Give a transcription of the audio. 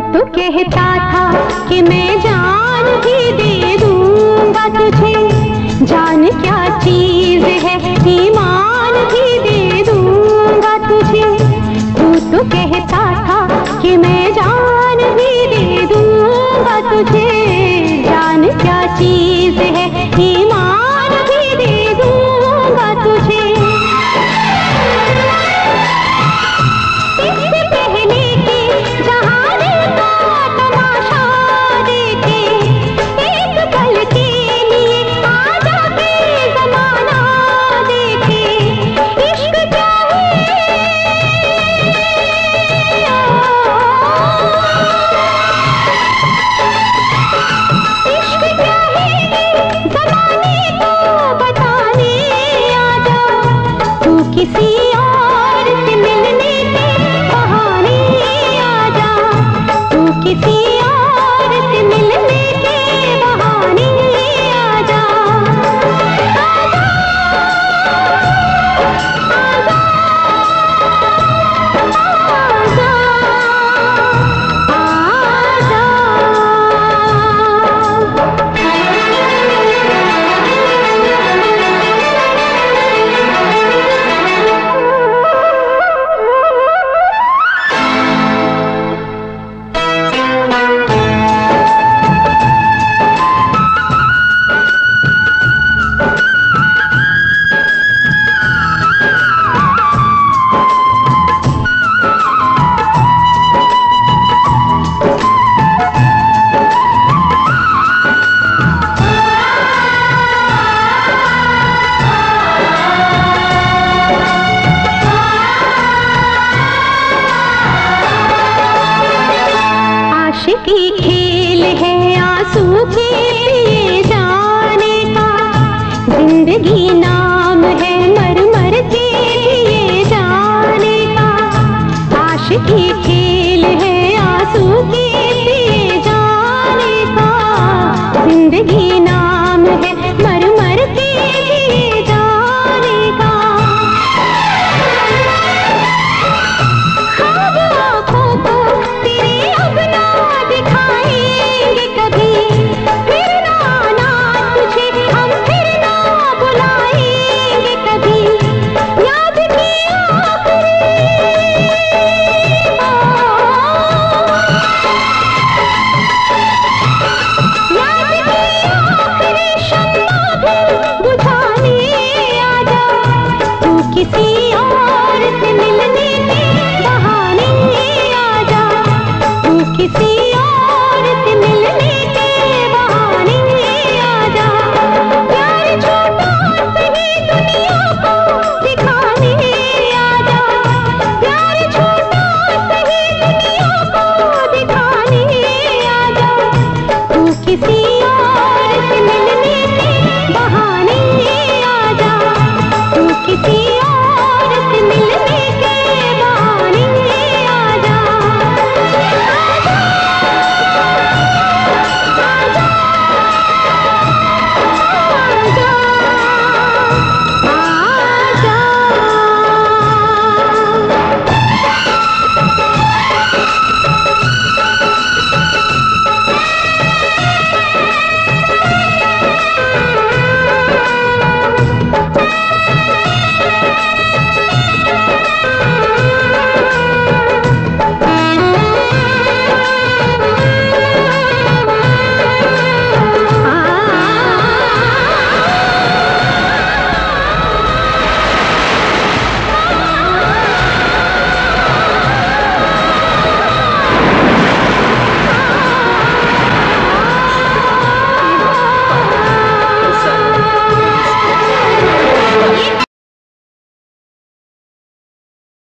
तो कहता था कि मैं जान भी दे दूंगा तुझे, जान क्या चीज है ईमान भी दे दूंगा तुझे। तू तो कहता था कि मैं जान भी दे दूंगा तुझे, जान क्या चीज है ईमान भी दे दूंगा तुझे। इससे पहले कि जहाने का तमाशा देखे, एक पल के लिए आजा के ज़माना देखे। इश्क क्या है, इश्क क्या है ज़माने को बताने आजा। तू किसी और से मिलने के बहाने आजा, तू किसी और से मिलने के बहाने आजा। आजा, आजा, आजा, आशिकी खेल है आंसू के पिए जाने का, जिंदगी नाम है मर मर के लिए जाने का। आशिकी खेल